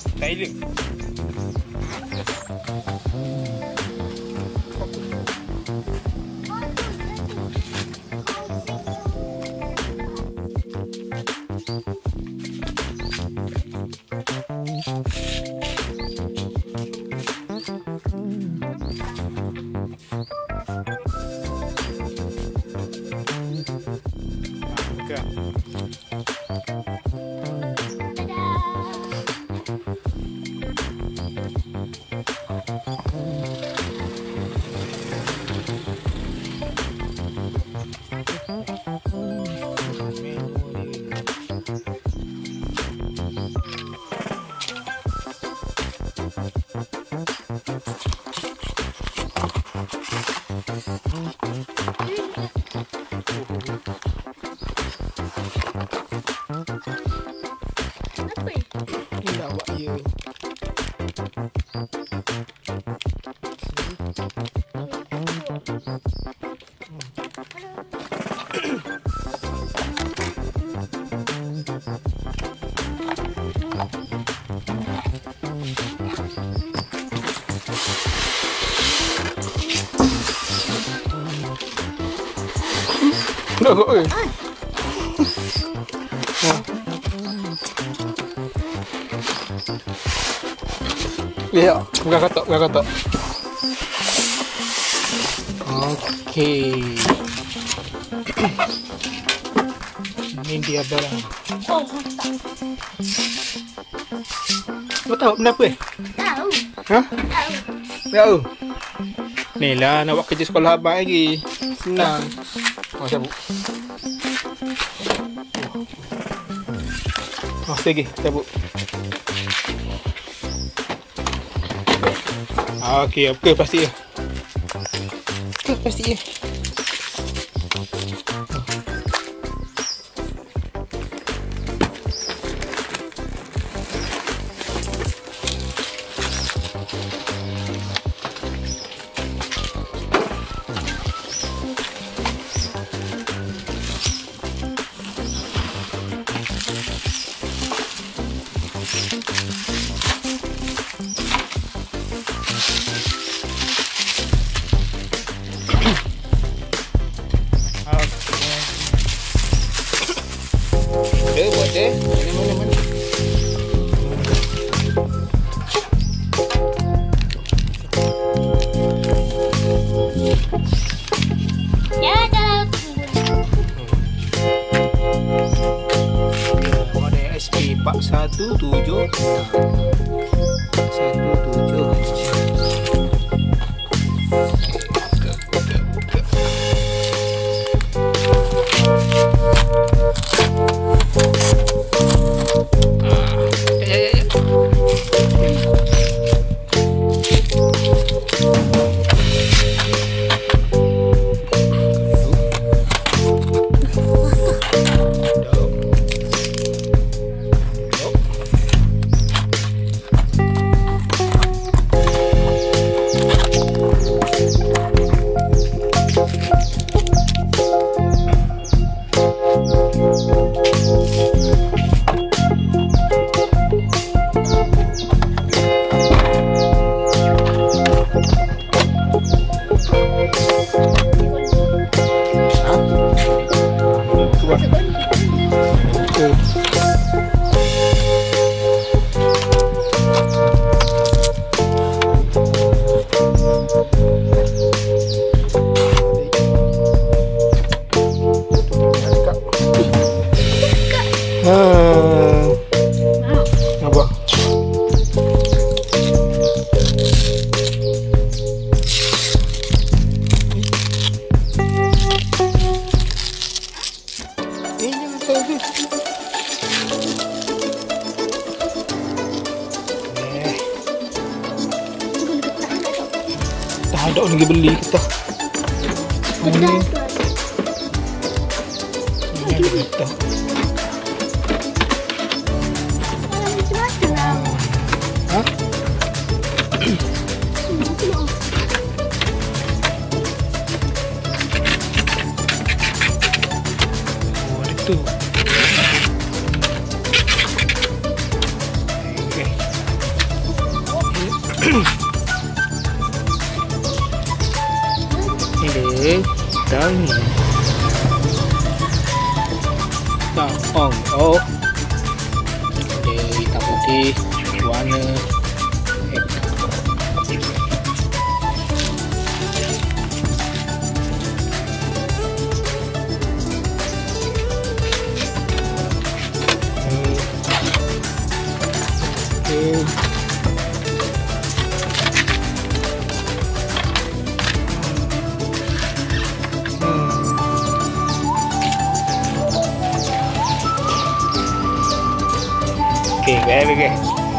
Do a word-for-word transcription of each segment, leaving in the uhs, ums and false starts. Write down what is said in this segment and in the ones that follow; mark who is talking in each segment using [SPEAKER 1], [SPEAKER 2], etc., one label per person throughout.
[SPEAKER 1] Thailand. Dah kok eh. Lihat, bukan katak, bukan katak. Okey. Ini dia barang.
[SPEAKER 2] Oh,
[SPEAKER 1] Kau tahu benda apa eh?
[SPEAKER 2] tahu.
[SPEAKER 1] Ha?
[SPEAKER 2] Tahu.
[SPEAKER 1] Tahu. Ni lah nak buat kerja sekolah abang lagi. Senang. Oh, cabut. Oh, lagi, cabut. Okey, apa plastik dia? Apa plastik dia? Ada, buat dia. Mana, mana, mana.
[SPEAKER 2] Ya dah.
[SPEAKER 1] Model S P empat satu tujuh. satu tujuh. Tak ada orang pergi beli kita. Ini ini ada kita. Ha? Oh, ada tu. Okay. Ni dia. Dah ni. Dah on. Oh. Dia hitam putih. Warna. Okay, very good.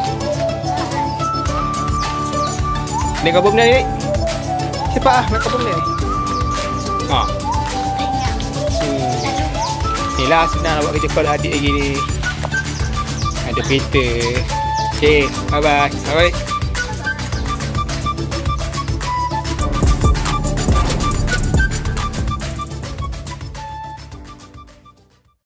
[SPEAKER 1] Ni kabum ni, ni. Cepat ah, nak kabum ni. Ha. Hmm. Inilah senang nak buat kerja sekolah adik lagi ni. Ada printer. Okay, bye bye. Bye bye.